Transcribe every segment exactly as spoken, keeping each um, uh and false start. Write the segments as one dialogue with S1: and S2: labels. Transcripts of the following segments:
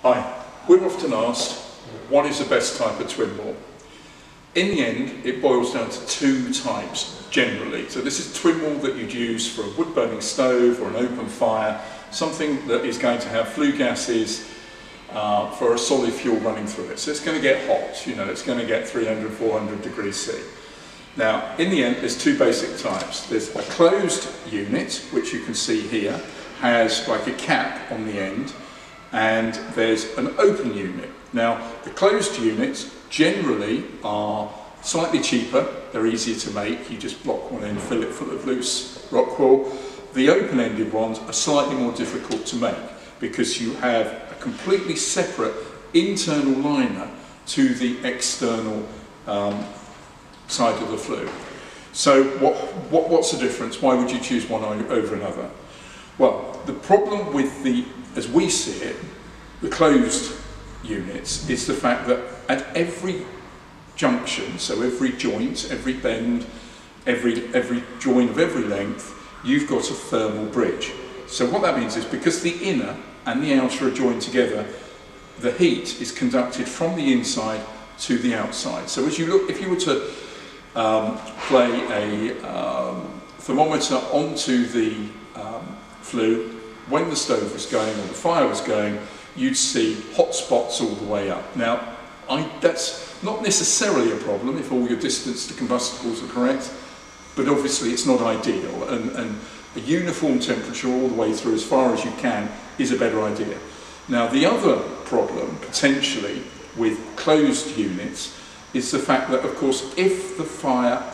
S1: Hi, we're often asked, what is the best type of twin wall? In the end, it boils down to two types, generally. So this is a twin wall that you'd use for a wood-burning stove or an open fire, something that is going to have flue gases uh, for a solid fuel running through it. So it's going to get hot, you know, it's going to get three hundred, four hundred degrees C. Now, in the end, there's two basic types. There's a closed unit, which you can see here, has like a cap on the end, and there's an open unit. Now, the closed units generally are slightly cheaper, they're easier to make, you just block one end, fill it full of loose rock wool. The open-ended ones are slightly more difficult to make because you have a completely separate internal liner to the external um, side of the flue. So what, what, what's the difference? Why would you choose one over another? Well, the problem with the, as we see it, the closed units is the fact that at every junction, so every joint, every bend, every, every join of every length, you've got a thermal bridge. So what that means is because the inner and the outer are joined together, the heat is conducted from the inside to the outside. So as you look, if you were to um, play a um, thermometer onto the um, flue, when the stove was going or the fire was going, you'd see hot spots all the way up. Now, I, that's not necessarily a problem if all your distance to combustibles are correct, but obviously it's not ideal, and, and a uniform temperature all the way through as far as you can is a better idea. Now, the other problem, potentially, with closed units is the fact that, of course, if the fire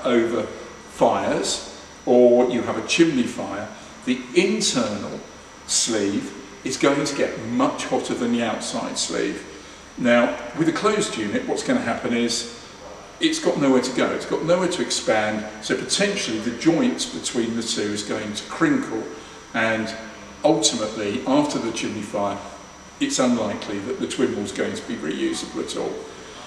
S1: overfires, or you have a chimney fire, the internal sleeve is going to get much hotter than the outside sleeve. Now, with a closed unit, what's going to happen is it's got nowhere to go, it's got nowhere to expand, so potentially the joint between the two is going to crinkle, and ultimately, after the chimney fire, it's unlikely that the twin wall is going to be reusable at all.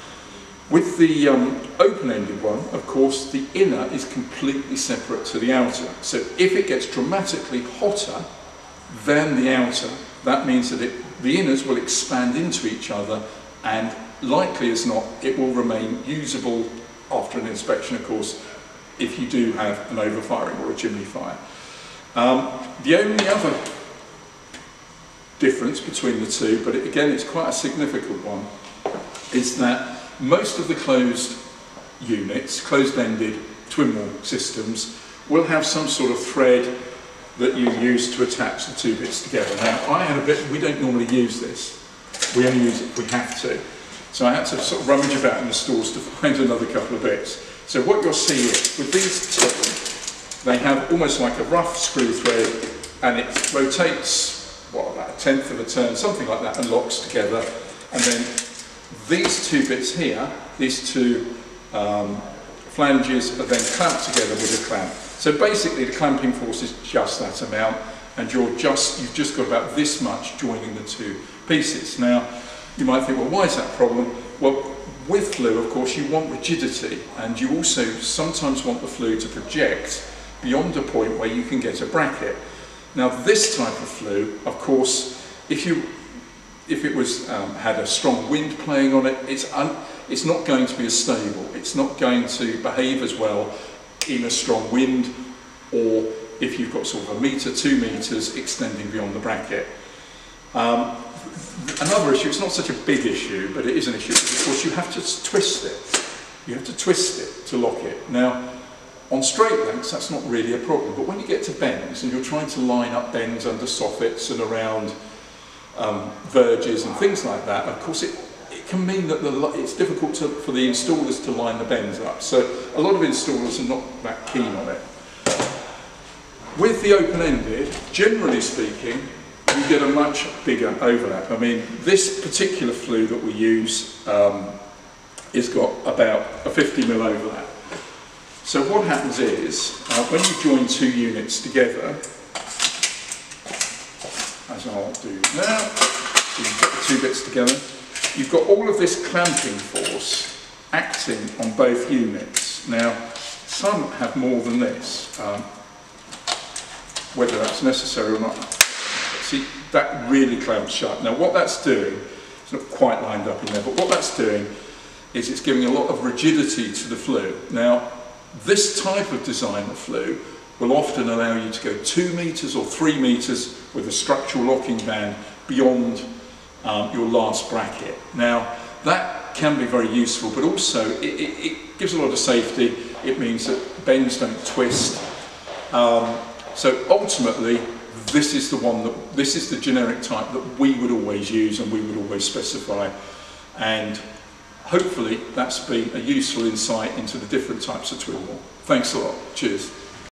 S1: With the um, open-ended one, of course, the inner is completely separate to the outer, so if it gets dramatically hotter than the outer, that means that it, the inners will expand into each other, and likely as not it will remain usable after an inspection, of course, if you do have an overfiring or a chimney fire. Um, the only other difference between the two, but it, again it's quite a significant one, is that most of the closed units, closed-ended twin wall systems, will have some sort of thread that you use to attach the two bits together. Now, I had a bit, we don't normally use this, we only use it if we have to. So I had to sort of rummage about in the stores to find another couple of bits. So what you'll see is, with these two, they have almost like a rough screw thread, and it rotates, what, about a tenth of a turn, something like that, and locks together. And then these two bits here, these two um, flanges are then clamped together with a clamp. So basically the clamping force is just that amount, and you're just, you've just got about this much joining the two pieces. Now, you might think, well, why is that a problem? Well, with flue, of course, you want rigidity, and you also sometimes want the flue to project beyond a point where you can get a bracket. Now, this type of flue, of course, if you if it was um, had a strong wind playing on it, it's, un it's not going to be as stable. It's not going to behave as well in a strong wind, or if you've got sort of a metre, two metres extending beyond the bracket. Um, another issue, it's not such a big issue, but it is an issue, because of course you have to twist it. You have to twist it to lock it. Now, on straight lengths, that's not really a problem, but when you get to bends, and you're trying to line up bends under soffits and around um, verges and things like that, of course it, it can mean that the, it's difficult to, for the installers to line the bends up. So a lot of installers are not that keen on it. With the open-ended, generally speaking, you get a much bigger overlap. I mean, this particular flue that we use um, has got about a fifty mil overlap. So what happens is, uh, when you join two units together, as I'll do now, so you put the two bits together, you've got all of this clamping force acting on both units. Now, some have more than this, um, whether that's necessary or not. See, that really clamps shut. Now what that's doing it's not quite lined up in there, but what that's doing is it's giving a lot of rigidity to the flue. Now, this type of design of flue will often allow you to go two metres or three metres with a structural locking band beyond um, your last bracket. Now, that can be very useful, but also it, it, it gives a lot of safety. It means that bends don't twist. Um, so ultimately, this is the one that, this is the generic type that we would always use and we would always specify. And hopefully that's been a useful insight into the different types of twin wall. Thanks a lot. Cheers.